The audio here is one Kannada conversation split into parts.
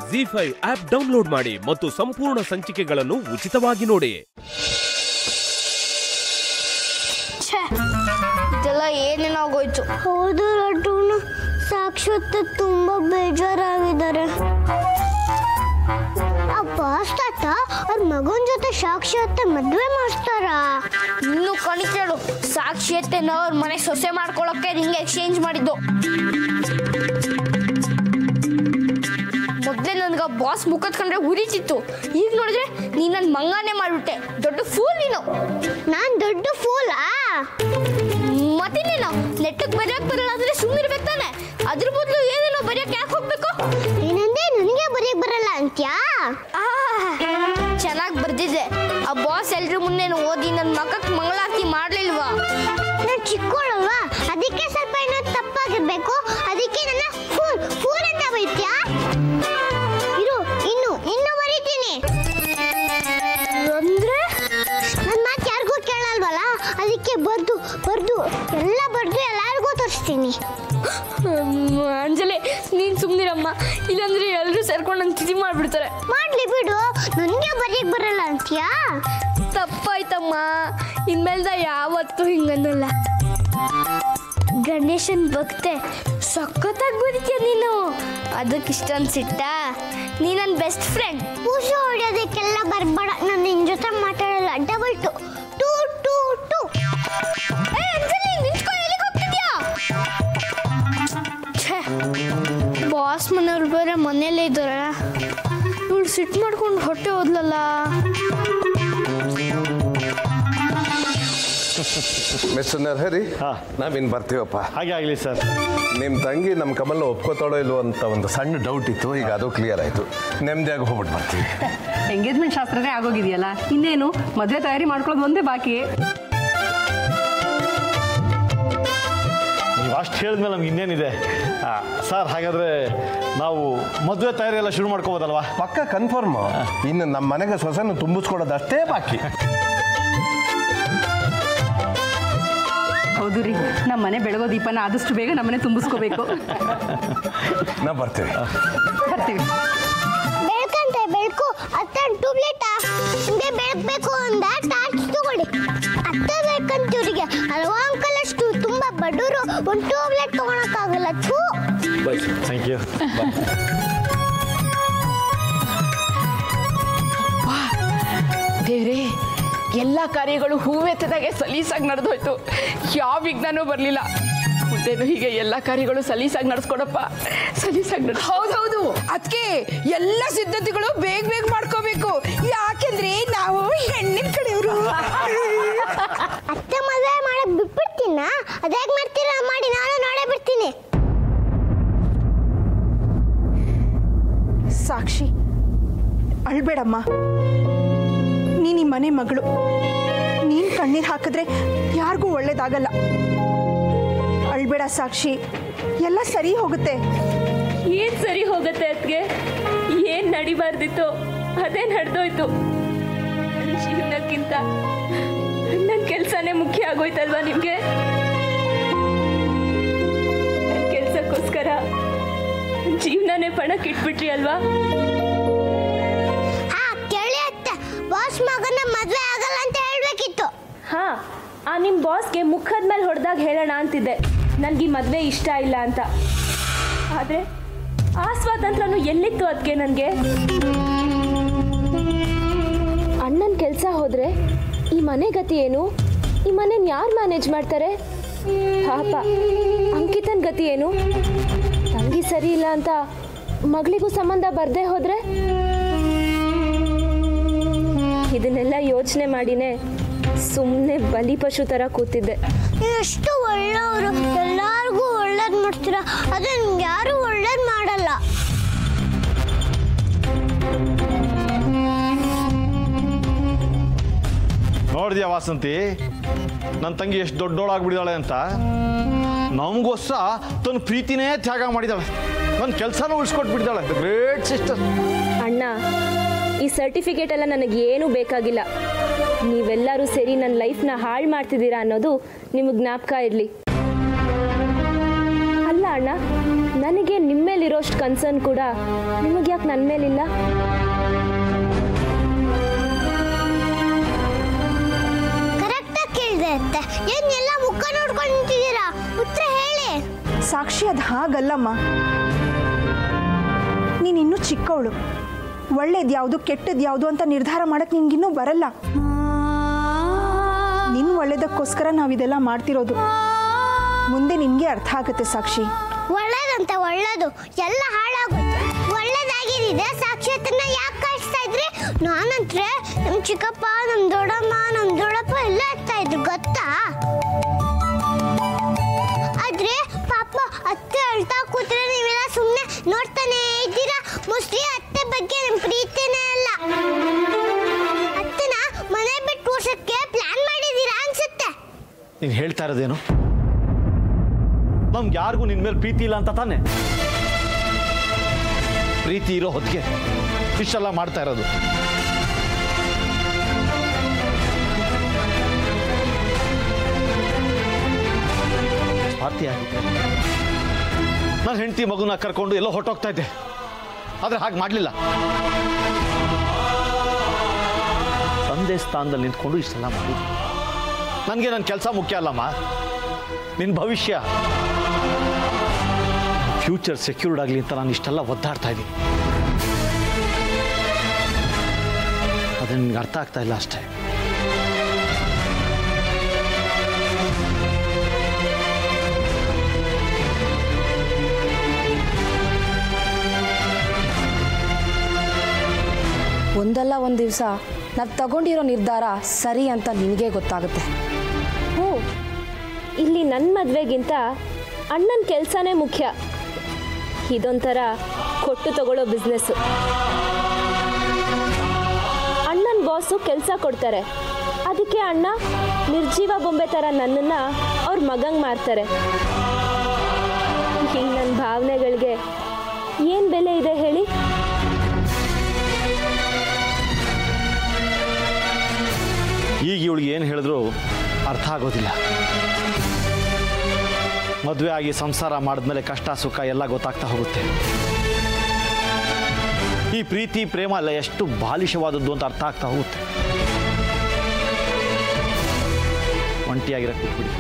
ZEE5 ಆಪ್ ಡೌನ್ಲೋಡ್ ಮಾಡಿ ಮತ್ತು ಸಂಪೂರ್ಣ ಸಂಚಿಕೆಗಳನ್ನು ಉಚಿತವಾಗಿ ನೋಡಿ. ಇದೆಲ್ಲ ಏನೇನಾಗೋಯ್ತು. ಹೌದು ಲಡ್ಡೂನು, ಸಾಕ್ಷಾತ್ ತುಂಬಾ ಬೇಜಾರಾಗಿದ್ದಾರೆ. ಬಾಸ್ ತಾತ ಅವ್ರ ಮಗನ ಜೊತೆ ಸಾಕ್ಷಾತ್ ಮದ್ವೆ ಮಾಡಿಸ್ತಾರಾ? ಇನ್ನು ಕಣಿಕೇಳು, ಸಾಕ್ಷಿಯತ್ತೆನ ಅವ್ರ ಮನೆ ಸೊಸೆ ಮಾಡ್ಕೊಳಕ್ಕೆ ನಿಂಗೆ ಎಕ್ಸ್ಚೇಂಜ್ ಮಾಡಿದ್ದು. ಮೊದ್ಲೇ ನನ್ಗ ಬಾಸ್ ಮುಖದ್ ಕಂಡ್ರೆ ಉರಿತಿತ್ತು, ಈಗ ನೋಡಿದ್ರೆ ನೀನ್ ನನ್ ಮಂಗಾನೆ ಮಾಡ್ಬಿಟ್ಟೆ. ದೊಡ್ಡ ಫೂಲ್ ನೀನು. ನಾನ್ ದೊಡ್ಡ ಫೂಲಾ? ಮತ್ತಿನ್ನೇನು, ನೆಟ್ಟಕ್ ಬರೆಯಕ್ ಬರಲ್ಲ ಅಂದ್ರೆ ಸುಮ್ಮನಿರ್ಬೇಕು ತಾನೆ. ಅದ್ರ ಬದಲು ಏನೇನೋ ಬರೆಯಕ್ ಯಾಕೆ ಹೋಗ್ಬೇಕು? ಏನಂದ್ರೆ ನನಗೆ ಬರೆಯಕ್ ಬರಲ್ಲ ಅಂತ್ಯಾ? ಚೆನ್ನಾಗಿ ಬರ್ದಿದ್ದೆ. ಆ ಬಾಸ್ ಎಲ್ರ ಮುಂದೇನು ಓದಿ ನನ್ನ ಮಕ್ಕಕ್ಕೆ ಮಂಗಳಾರತಿ ಮಾಡ್ಲಿಲ್ವಾ? ನಾನು ಚಿಕ್ಕವಳಲ್ವಾ, ಅದಕ್ಕೆ ಸ್ವಲ್ಪ ಏನೋ ತಪ್ಪಾಗಿರ್ಬೇಕು. ಅದಕ್ಕೆ ನನ್ನ ಫೂಲ್ ಫೂಲ್ ಅಂತ ಬೈತ್ಯಾ? ಇರು, ಇನ್ನು ಬರೀತೀನಿ. ಅಂದ್ರೆ ನನ್ನ ಮಾತು ಯಾರಿಗೂ ಕೇಳಲ್ವಲ್ಲ, ಅದಕ್ಕೆ ಬರ್ದು ಎಲ್ಲರಿಗೂ ತೋರಿಸ್ತೀನಿ. ಅಂಜಲಿ, ನೀನ್ ಸುಮ್ನಿರಮ್ಮ, ಇಲ್ಲಾಂದ್ರೆ ಎಲ್ಲರೂ ಸೇರ್ಕೊಂಡು ನಂಗೆ ತಿಥಿ ಮಾಡ್ಬಿಡ್ತಾರೆ. ಮಾಡ್ಲಿ ಬಿಡು, ನನಗೆ ಬರೆಯಕ್ ಬರಲ್ಲ ಅಂತ್ಯಾ? ತಪ್ಪಾಯ್ತಮ್ಮ, ಇನ್ಮೇಲ್ದ ಯಾವತ್ತೂ ಹಿಂಗನ್ನಲ್ಲ. ಗಣೇಶನ್ ಭಕ್ತೆ, ಸಖತ್ತಾಗಿ ಬರೀತೀಯ ನೀನು. ಅದಕ್ಕೆ ಇಷ್ಟೊಂದು ಸಿಟ್ಟ? ನೀ ನನ್ನ ಬೆಸ್ಟ್ ಫ್ರೆಂಡ್. ಪೂಜೆ ಹೊಡೆಯೋದಕ್ಕೆಲ್ಲ ಬರ್ಬೇಡ, ನಾನು ನಿನ್ನ ಜೊತೆ ಮಾತಾಡಲ್ಲ. Double two two two two. Anjali, ನಿಂತ್ಕೊ, ಎಲ್ಲಿಗೆ ಹೋಗ್ತಿದ್ಯಾ? ಬಾಸ್ ಮನೆಯವ್ರು ಬೇರೆ ಮನೆಯಲ್ಲೇ ಇದ್ದಾರ. ಇವಳು ಸಿಟ್ಟು ಮಾಡ್ಕೊಂಡು ಹೊಟ್ಟೆ ಹೋದ್ಲಲ್ಲ. ಮಿಸ್ಟರ್ ನರ್ಹರಿ, ನಾವಿನ್ನು ಬರ್ತೀವಪ್ಪ. ಹಾಗೆ ಆಗಲಿ ಸರ್. ನಿಮ್ಮ ತಂಗಿ ನಮ್ಮ ಕಮಲ್ನ ಒಪ್ಕೋತಾಳೋ ಇಲ್ವೋ ಅಂತ ಒಂದು ಸಣ್ಣ ಡೌಟ್ ಇತ್ತು, ಈಗ ಅದು ಕ್ಲಿಯರ್ ಆಯಿತು. ನೆಮ್ಮದಿಯಾಗಿ ಹೋಗ್ಬಿಟ್ಟು ಬರ್ತೀವಿ. ಎಂಗೇಜ್ಮೆಂಟ್ ಶಾಸ್ತ್ರನೇ ಆಗೋಗಿದೆಯಲ್ಲ, ಇನ್ನೇನು ಮದುವೆ ತಯಾರಿ ಮಾಡ್ಕೊಳ್ಳೋದು ಒಂದೇ ಬಾಕಿ. ನೀವು ಅಷ್ಟು ಹೇಳಿದ್ಮೇಲೆ ನಮ್ಗೆ ಇನ್ನೇನಿದೆ ಸರ್. ಹಾಗಾದರೆ ನಾವು ಮದುವೆ ತಯಾರಿ ಎಲ್ಲ ಶುರು ಮಾಡ್ಕೋಬೋದಲ್ವಾ? ಪಕ್ಕ ಕನ್ಫರ್ಮ್. ಇನ್ನು ನಮ್ಮ ಮನೆಗೆ ಸೊಸೆನ ತುಂಬಿಸ್ಕೊಡೋದು ಅಷ್ಟೇ ಬಾಕಿ. ಹೌದು ರೀ, ನಮ್ಮ ಮನೆ ಬೆಳಗೋ ದೀಪನ ಆದಷ್ಟು ಬೇಗ ನಮ್ಮನೆ ತುಂಬಿಸ್ಕೋಬೇಕು. ನಾವು ಬರ್ತೀವಿ. ಬೆಳಕಂತೆ ಬೆಳಕು, ಅತ್ತ ಟ್ಯೂಬ್ಲೈಟಾ? ನಿಮಗೆ ಬೆಳಕಬೇಕು ಅಂದ ಟಾರ್ಚ್ ತಗೊಳ್ಳಿ. ಅತ್ತ ಬೇಕಂತ ಇವರಿಗೆ ಹಲವಾ ಅಂಕಲ್ ಅಷ್ಟು ತುಂಬಾ ಬಡವರು, ಒಂದು ಟ್ಯೂಬ್ಲೈಟ್ ತಗೊಳಕ್ಕಾಗಲ್ಲ. Thank you. ದೇವ್ರೇ, ಎಲ್ಲ ಕಾರ್ಯಗಳು ಹೂವೆತ್ತದಾಗೆ ಸಲೀಸಾಗಿ ನಡೆದೋಯ್ತು. ಯಾವ ವಿಘ್ನನೂ ಬರಲಿಲ್ಲ. ಮುಂದೇನು ಹೀಗೆ ಎಲ್ಲ ಕಾರ್ಯಗಳು ಸಲೀಸಾಗಿ ನಡೆಸ್ಕೊಡಪ್ಪ, ಸಲೀಸಾಗಿ. ಹೌದೌದು, ಅದಕ್ಕೆ ಎಲ್ಲ ಸಿದ್ಧತೆಗಳು ಬೇಗ ಮಾಡ್ಕೋಬೇಕು. ಯಾಕೆಂದ್ರೆ ನಾವು ಹೆಣ್ಣಿನ ಕಡೆಯವರು. ಅತ್ತೆ ಮದುವೆ ಮಾಡಕ್ ಬಿಟ್ಬಿಡ್ತೀನ? ಅದ್ಯಾಕೆ ಮಾಡ್ತೀರಾ ಮಾಡಿ, ನಾನು ನೋಡೇ ಬಿಡ್ತೀನಿ. ಸಾಕ್ಷಿ, ಅಳ್ಬೇಡಮ್ಮ. ನೀನು ಈ ಮನೆ ಮಗಳು. ನೀನು ಕಣ್ಣೀರು ಹಾಕಿದ್ರೆ ಯಾರಿಗೂ ಒಳ್ಳೇದಾಗಲ್ಲ. ಅಳ್ಬೇಡ ಸಾಕ್ಷಿ, ಎಲ್ಲ ಸರಿ ಹೋಗುತ್ತೆ. ಏನು ಸರಿ ಹೋಗುತ್ತೆ ಅದಕ್ಕೆ? ಏನು ನಡಿಬಾರ್ದಿತ್ತು ಅದೇ ನಡೆದೋಯ್ತು. ನನ್ನ ಜೀವನಕ್ಕಿಂತ ನನ್ನ ಕೆಲಸನೇ ಮುಖ್ಯ ಆಗೋಯ್ತಲ್ವಾ ನಿಮಗೆ? ನನ್ನ ಕೆಲಸಕ್ಕೋಸ್ಕರ ಜೀವನನೇ ಪಣಕ್ಕಿಟ್ಬಿಟ್ರಿ ಅಲ್ವಾ? ಬಾಸ್ ಮಗನ ಮದುವೆ ಆಗಲ್ಲ ಅಂತ ಹೇಳ್ಬೇಕಿತ್ತು. ಹಾ, ಆ ನಿಮ್ಮ ಬಾಸ್ಗೆ ಮುಖದ ಮೇಲೆ ಹೊಡೆದಾಗ ಹೇಳೋಣ ಅಂತಿದ್ದೆ ನನಗೆ ಈ ಮದುವೆ ಇಷ್ಟ ಇಲ್ಲ ಅಂತ. ಆದರೆ ಆ ಸ್ವಾತಂತ್ರ್ಯನೂ ಎಲ್ಲಿತ್ತು ಅದಕ್ಕೆ? ನನಗೆ ಅಣ್ಣನ ಕೆಲಸ ಹೋದರೆ ಈ ಮನೆ ಗತಿ ಏನು? ಈ ಮನೇನ ಯಾರು ಮ್ಯಾನೇಜ್ ಮಾಡ್ತಾರೆ? ಪಾಪ ಅಂಕಿತನ ಗತಿ ಏನು? ತಂಗಿ ಸರಿ ಇಲ್ಲ ಅಂತ ಮಗಳಿಗೂ ಸಂಬಂಧ ಬರದೇ ಹೋದರೆ? ಇದನ್ನೆಲ್ಲ ಯೋಚನೆ ಮಾಡಿನೇ ಸುಮ್ಮನೆ ಬಲಿಪಶು ಥರ ಕೂತಿದ್ದೆ. ಎಷ್ಟು ಒಳ್ಳೆಯವರು, ಎಲ್ಲರಿಗೂ ಒಳ್ಳೇದು ಮಾಡ್ತೀರಾ, ಅದೇ ನಿಮ್ಗೆ ಯಾರು ಒಳ್ಳೇದು ಮಾಡಲ್ಲ. ನೋಡಿದ್ಯಾ ವಾಸಂತಿ, ನನ್ನ ತಂಗಿ ಎಷ್ಟು ದೊಡ್ಡೋಳಾಗ್ಬಿಡಿದಾಳೆ ಅಂತ. ನಮಗೋಸ್ಕರ ತನ್ನ ಪ್ರೀತಿನೇ ತ್ಯಾಗ ಮಾಡಿದಾಳೆ, ನನ್ನ ಕೆಲಸನೂ ಉಳಿಸ್ಕೊಟ್ಬಿಟ್ಟಿದ್ದಾಳೆ. Great sister. ಅಣ್ಣ, ಈ ಸರ್ಟಿಫಿಕೇಟ್ ಎಲ್ಲ ನನಗೇನು ಬೇಕಾಗಿಲ್ಲ. ನೀವೆಲ್ಲರೂ ಸೇರಿ ನನ್ನ ಲೈಫ್ನ ಹಾಳು ಮಾಡ್ತಿದ್ದೀರಾ ಅನ್ನೋದು ನಿಮಗೆ ಜ್ಞಾಪಕ ಇರಲಿ. ಅಲ್ಲ, ಅಣ್ಣ, ನನಗೆ ನಿಮ್ಮ ಮೇಲಿರೋಷ್ಟು ಕನ್ಸರ್ನ್ ಕೂಡ ನಿಮಗೆ ಯಾಕೆ ನನ್ನ ಮೇಲಿಲ್ಲ? ಕರೆಕ್ಟಾಗಿ ಕೇಳಿದೆ ಅತ್ತೆ. ಏನೆಲ್ಲ ಮುಖ ನೋಡ್ಕೊಂಡು ನಿಂತಿದ್ದೀರಾ? ಉತ್ತರ ಹೇಳಿ. ಸಾಕ್ಷಿ, ಅದು ಹಾಗಲ್ಲಮ್ಮ. ನೀನಿನ್ನೂ ಚಿಕ್ಕವಳು. ಒಳ್ಳೇದು ಯಾವುದು ಕೆಟ್ಟದ್ದು ಯಾವುದು ಅಂತ ನಿರ್ಧಾರ ಮಾಡಕ್ಕೆ ನಿನ್ಗಿನ್ನೂ ಬರಲ್ಲ. ನಿನ್ನ ಒಳ್ಳೇದಕ್ಕೋಸ್ಕರ ನಾವಿದೆಲ್ಲ ಮಾಡ್ತಿರೋದು. ಮುಂದೆ ನಿನಗೆ ಅರ್ಥ ಆಗುತ್ತೆ ಸಾಕ್ಷಿ. ಒಳ್ಳೇದಂತ ಒಳ್ಳೇದು ಎಲ್ಲ ಹಾಳಾಗುತ್ತೆ. ಒಳ್ಳೇದಾಗಿರಿದೆ ಸಾಕ್ಷಿಯತನ ಯಾಕೆ ಕಾಯಿಸ್ತಾ ಇದ್ರಿ? ನಾನಂದ್ರೆ ನಮ್ಮ ಚಿಕ್ಕಪ್ಪ, ನಮ್ಮ ದೊಡ್ಡಮ್ಮ, ನಮ್ಮ ದೊಡ್ಡಪ್ಪ ಎಲ್ಲ ಇರ್ತಾ ಇದ್ರು ಗೊತ್ತಾ? ಆದ್ರೆ ಪಾಪ ಅತ್ತೆ ಅಳ್ತಾ ಕೂತ್ರೆ ನೀವೆಲ್ಲ ಸುಮ್ಮನೆ ನೋಡ್ತಾನೆ ಇದ್ದೀರಾ. ಮೋಸ್ಟ್ಲಿ ಅತ್ತೆ ಬಗ್ಗೆ ನಿಮ್ಮ ಪ್ರೀತಿನೇ ಅಲ್ಲ. ಅತ್ತೆನ ಮನೆ ಬಿಟ್ಟು ವರ್ಷಕ್ಕೆ ಪ್ಲಾನ್ ಮಾಡಿದ್ದೀರಾ ಅನ್ಸುತ್ತೆ. ನೀನು ಹೇಳ್ತಾ ಇರೋದೇನು? ನಮ್ಗೆ ಯಾರಿಗೂ ನಿನ್ನ ಮೇಲೆ ಪ್ರೀತಿ ಇಲ್ಲ ಅಂತ ತಾನೆ? ಪ್ರೀತಿ ಇರೋ ಹೊತ್ತಿಗೆ ಇಷ್ಟೆಲ್ಲ ಮಾಡ್ತಾ ಇರೋದು. ಸ್ವಾರ್ಥಿಯಾಗಿದೆ. ನಾನು ಹೆಂಡತಿ ಮಗುನ ಕರ್ಕೊಂಡು ಎಲ್ಲೋ ಹೊರಟೋಗ್ತಾ ಇದ್ದೆ, ಆದರೆ ಹಾಗೆ ಮಾಡಲಿಲ್ಲ. ತಂದೆ ಸ್ಥಾನದಲ್ಲಿ ನಿಂತ್ಕೊಂಡು ಇಷ್ಟೆಲ್ಲ ಮಾಡಿದ್ದೆ. ನನಗೆ ನನ್ನ ಕೆಲಸ ಮುಖ್ಯ ಅಲ್ಲಮ್ಮ, ನಿನ್ನ ಭವಿಷ್ಯ, ಫ್ಯೂಚರ್ ಸೆಕ್ಯೂರ್ಡ್ ಆಗಲಿ ಅಂತ ನಾನು ಇಷ್ಟೆಲ್ಲ ಒದ್ದಾಡ್ತಾ ಇದ್ದೀನಿ. ಅದು ನಿನ್ಗೆ ಅರ್ಥ ಆಗ್ತಾ ಇಲ್ಲ ಅಷ್ಟೇ. ಒಂದಲ್ಲ ಒಂದು ದಿವಸ ನಾವು ತಗೊಂಡಿರೋ ನಿರ್ಧಾರ ಸರಿ ಅಂತ ನಿನಗೆ ಗೊತ್ತಾಗುತ್ತೆ. ಹ್ಞೂ, ಇಲ್ಲಿ ನನ್ನ ಮದುವೆಗಿಂತ ಅಣ್ಣನ ಕೆಲಸನೇ ಮುಖ್ಯ. ಇದೊಂಥರ ಕೊಟ್ಟು ತಗೊಳ್ಳೋ ಬಿಸ್ನೆಸ್ಸು. ಅಣ್ಣನ ಬಾಸು ಕೆಲಸ ಕೊಡ್ತಾರೆ, ಅದಕ್ಕೆ ಅಣ್ಣ ನಿರ್ಜೀವ ಬೊಂಬೆ ಥರ ನನ್ನನ್ನು ಅವ್ರ ಮಗಂಗೆ ಮಾರ್ತಾರೆ. ಈಗ ನನ್ನ ಭಾವನೆಗಳಿಗೆ ಏನು ಬೆಲೆ ಇದೆ ಹೇಳಿ? ಈಗ ಇವಳಿಗೆ ಏನು ಹೇಳಿದ್ರು ಅರ್ಥ ಆಗೋದಿಲ್ಲ. ಮದುವೆ ಆಗಿ ಸಂಸಾರ ಮಾಡಿದ್ಮೇಲೆ ಕಷ್ಟ ಸುಖ ಎಲ್ಲ ಗೊತ್ತಾಗ್ತಾ ಹೋಗುತ್ತೆ. ಈ ಪ್ರೀತಿ ಪ್ರೇಮ ಎಲ್ಲ ಎಷ್ಟು ಬಾಲಿಶವಾದದ್ದು ಅಂತ ಅರ್ಥ ಆಗ್ತಾ ಹೋಗುತ್ತೆ. ಒಂಟಿಯಾಗಿರಕ್ಕೆ ಬಿಟ್ಬಿಡಿ,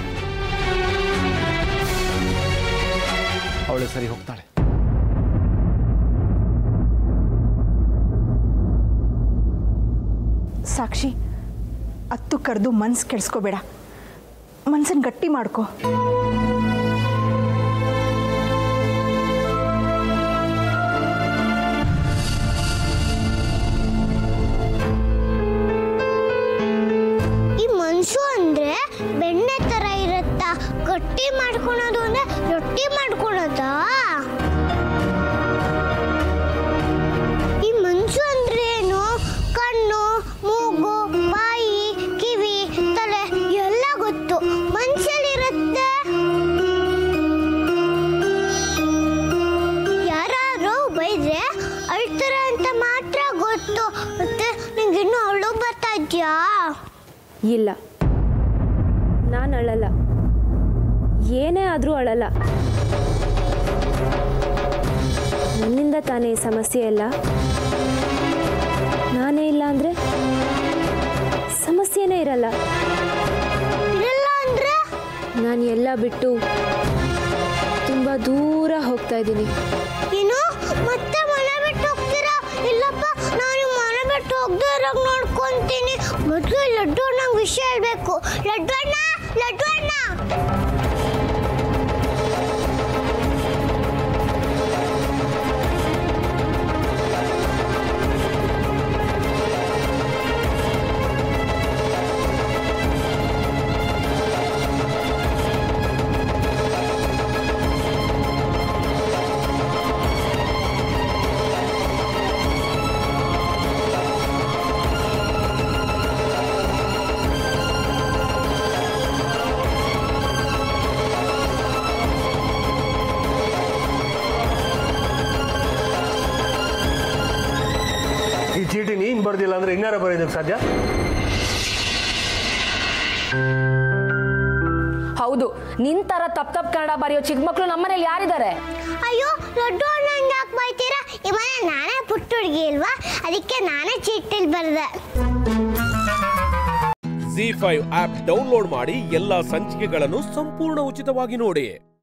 ಅವಳೆ ಸರಿ ಹೋಗ್ತಾಳೆ. ಸಾಕ್ಷಿ, ಅತ್ತು ಕರೆದು ಮನ್ಸು ಕೆಡಿಸ್ಕೋಬೇಡ, ಮನ್ಸನ್ನು ಗಟ್ಟಿ ಮಾಡ್ಕೋ. ಈ ಮನ್ಸು ಅಂದ್ರೆ ಬೆಣ್ಣೆ ತರ ಇರುತ್ತಾ? ಗಟ್ಟಿ ಮಾಡ್ಕೊಳೋದು ಅಂದ್ರೆ ರೊಟ್ಟಿ ಮಾಡ್ಕೊಳೋದಾ? ಈ ಮನ್ಸು ಅಂದ್ರೆ ಏನು? ಕಣ್ಣು, ಮೂಗು, ಬಾಯಿ, ಕಿವಿ, ತಲೆ ಎಲ್ಲ ಗೊತ್ತು. ಮನ್ಸಲ್ಲಿರುತ್ತೆ. ಯಾರು ಬೈದ್ರೆ ಅಳ್ತಾರೆ ಅಂತ ಮಾತ್ರ ಗೊತ್ತು. ಮತ್ತೆ ನಿಂಗಿನ್ನೂ ಅಳು ಬರ್ತಾ ಇದ್ಯಾ? ಇಲ್ಲ, ನಾನು ಅಳಲ್ಲ, ಏನೇ ಆದರೂ ಅಳಲ್ಲ. ನನ್ನಿಂದ ತಾನೇ ಸಮಸ್ಯೆ ಇಲ್ಲ. ನಾನೇ ಇಲ್ಲ ಅಂದರೆ ಸಮಸ್ಯೆನೇ ಇರಲ್ಲ. ಇರಲ್ಲ ಅಂದ್ರೆ ನಾನು ಎಲ್ಲ ಬಿಟ್ಟು ತುಂಬ ದೂರ ಹೋಗ್ತಾ ಇದ್ದೀನಿ. ಏನು? ಮತ್ತೆ ಮನೆ ಬಿಟ್ಟು ಹೋಗ್ತೀರಾ? ಇಲ್ಲಪ್ಪ, ನಾನು ಮನೆ ಬಿಟ್ಟು ಹೋಗದೆ ಇರೋಂಗೆ ನೋಡ್ಕೊಂತೀನಿ. ಮೊದಲು ಲಡ್ಡು ಅಣ್ಣಂಗೆ ವಿಷಯ ಹೇಳ್ಬೇಕು. ಲಡ್ಡು ಅಣ್ಣ, ಲಡ್ಡು ಅಣ್ಣ. ಈ ಚೀಟಿ ನೀನು ಬರ್ದಿಲ್ಲ ಅಂದ್ರೆ ಹೆಂಗಾರ ಬರೋದಕ್ಕೆ ಸಾಧ್ಯ? ಹೌದು ಹೌದು, ನಿನ್ ತರ ತಪ್ಪ ಕನ್ನಡ ಬರೆಯೋ ಚಿಕ್ಕ ಮಕ್ಳು ನಮ್ಮನೇಲಿ ಯಾರಿದ್ದಾರೆ? ಅಯ್ಯೋ ದೊಡ್ಡ ನಂಗೆ ಯಾಕೆ ಬೈತೀರಾ? ಈ ಮನೆ ನಾನೇ ಪುಟ್ಟ ಹುಡುಗಿ ಅಲ್ವಾ, ಅದಕ್ಕೆ ನಾನೇ ಚೀಟಿಲ್ ಬರ್ದೆ. ZEE5 ಆಪ್ ಡೌನ್ಲೋಡ್ ಮಾಡಿ ಎಲ್ಲಾ ಸಂಚಿಕೆಗಳನ್ನು ಸಂಪೂರ್ಣ ಉಚಿತವಾಗಿ ನೋಡಿ.